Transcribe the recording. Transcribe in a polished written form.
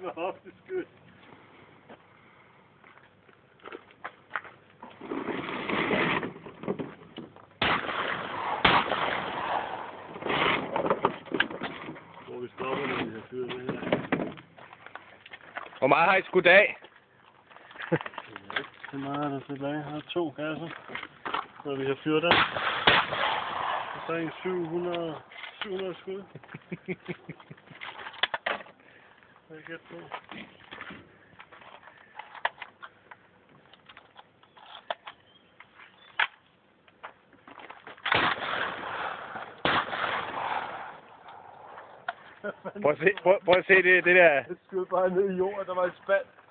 med hofteskud. Hvor vi stopper, når vi har fyret det her. Hvor meget har I skudt af? Det er meget, der tilbage. Jeg har 2 kasser, når vi har fyret den. Og så en 700 skud. Hvad kan jeg på? Prøv at se det der. Jeg skød bare ned i jorden, der var et spand.